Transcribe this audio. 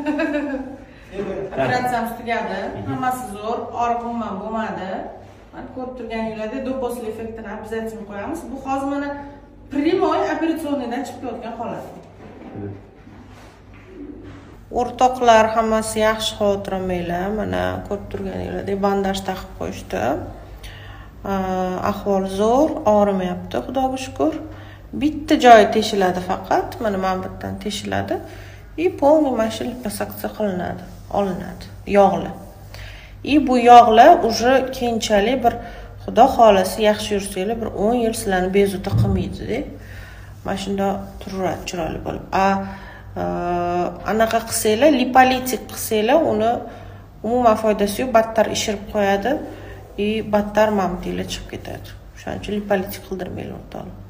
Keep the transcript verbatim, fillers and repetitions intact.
Operatsiyamiz tugadi. Hammasi zo'r, og'riq umuman bo'lmadi. Mana ko'rib turganinglardek doposli effektini обязательно qo'yamiz. Bu hozir mana primoy operatsionniydan chiqib ketgan holat. O'rtoqlar hammasi yaxshi xotiramanglar. Mana ko'rib turganinglardek bandaj taqib qo'yishdi. Ahvol zo'r, og'rimayapti, xudoga shukr. Bitta joyi teshiladi faqat, mana mana bu yerdan teshiladi. И полный mana liposuksiya qilinadi, olinadi, yog'li. И bu yog'lar уже keyinchalik bir xudo xolasi yaxshi yursanglar bir o'n yil sizlarni bezovta qilmaydi-da. Mana shunda turadi chiroyli bo'lib. A anaqa qilsanglar, lipolitik qilsanglar, uni umuman foydasi yo'q, battar ishirib qo'yadi. И battar mamtiylar chiqib ketadi. Shuning uchun lipolitik qildirmanglar o'rtoqlar.